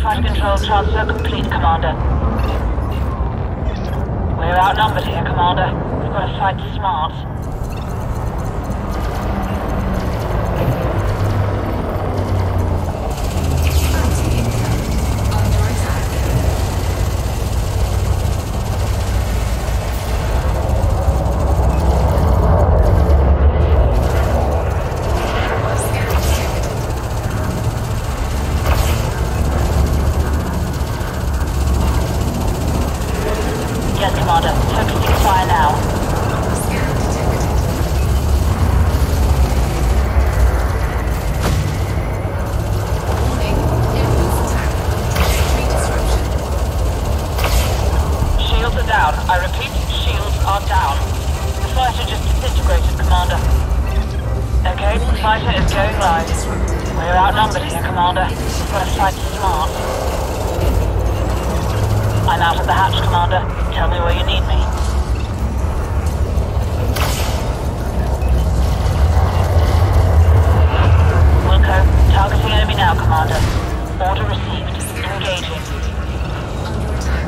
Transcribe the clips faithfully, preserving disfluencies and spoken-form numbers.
Fighter control transfer complete, Commander. We're outnumbered here, Commander. We've got to fight smart. Yes, Commander. Focusing fire now. Scan detected. Warning. Impulse attack. Trajectory disruption. Shields are down. I repeat, shields are down. The fighter just disintegrated, Commander. Okay, the fighter is going live. We're outnumbered here, Commander. We've got to fight smart. I'm out of the hatch, Commander. Tell me where you need me. Wilco, targeting enemy now, Commander. Order received. Engaging. Under attack.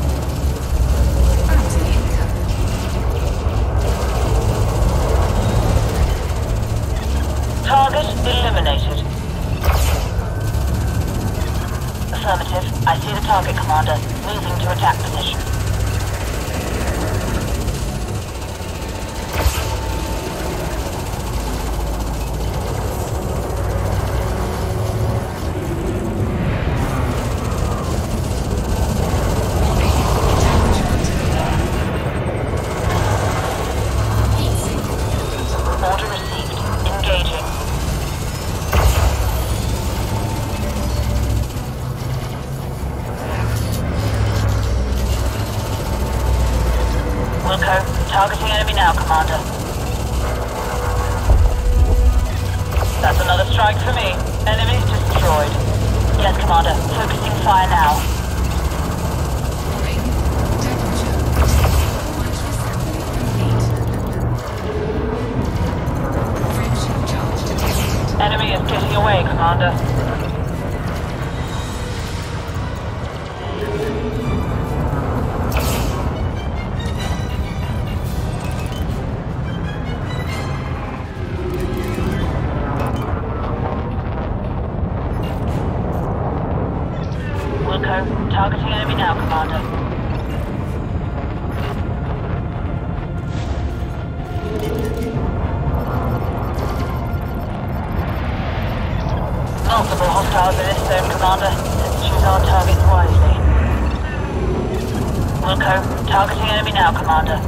Bounty incoming. Target eliminated. Affirmative. I see the target, Commander. Moving to attack position. Order received. Engaging. Wilco, targeting enemy now, Commander. That's another strike for me. Enemy destroyed. Yes, Commander. Focusing fire now. Warning. Temperature. Point assembly complete. Friction charge detected. Enemy is getting away, Commander. Wilco, targeting enemy now, Commander. Multiple hostiles in this zone, Commander. Let's choose our targets wisely. Wilco, targeting enemy now, Commander.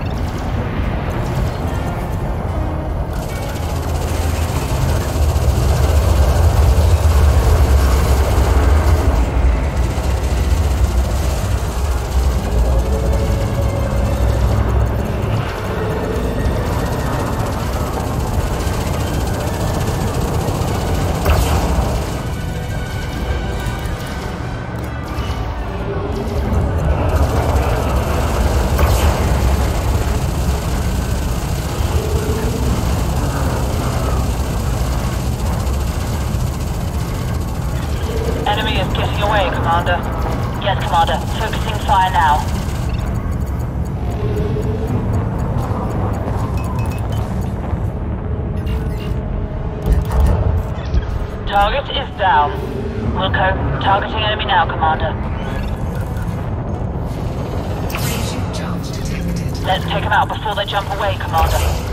Enemy is getting away, Commander. Yes, Commander. Focusing fire now. Target is down. Wilco, targeting enemy now, Commander. Friction charge detected. Let's take them out before they jump away, Commander.